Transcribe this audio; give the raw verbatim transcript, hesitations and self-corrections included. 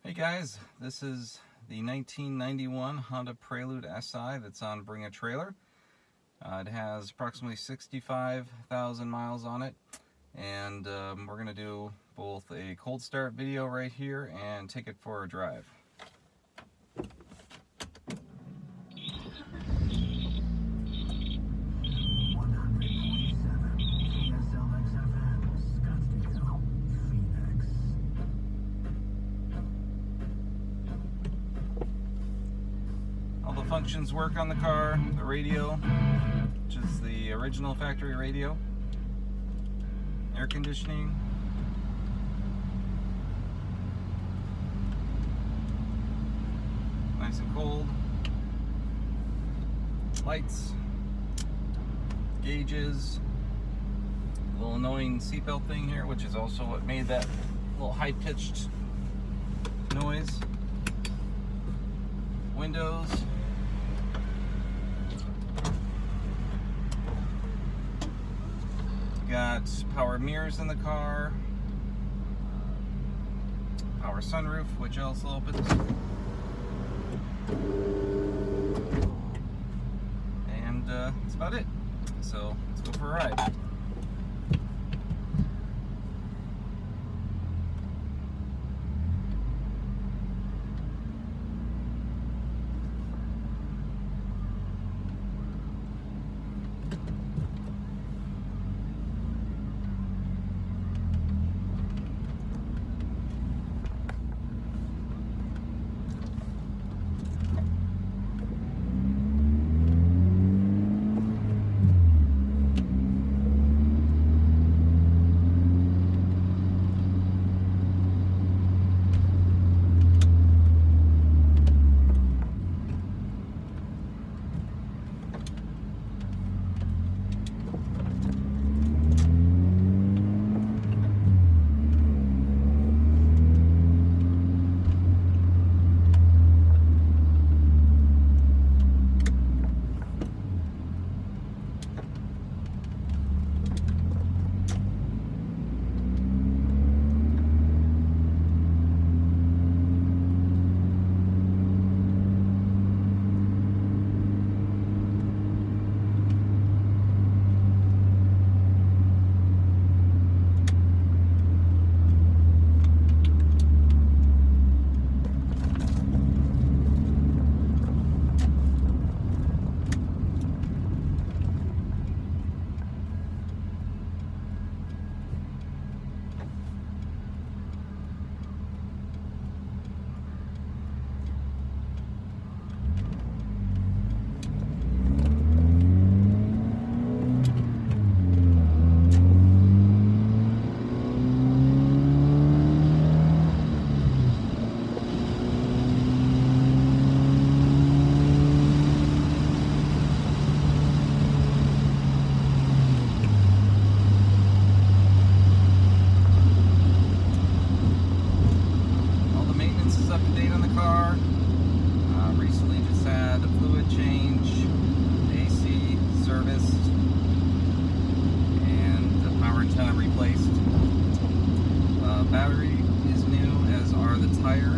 Hey guys, this is the nineteen ninety-one Honda Prelude S I that's on Bring a Trailer. Uh, it has approximately sixty-five thousand miles on it, and um, we're going to do both a cold start video right here and take it for a drive. Functions work on the car. The radio, which is the original factory radio, air conditioning, nice and cold, lights, gauges, a little annoying seatbelt thing here, which is also what made that little high-pitched noise, windows, got power mirrors in the car, power sunroof, which also opens, and uh, that's about it. So let's go for a ride. Battery is new, as are the tires.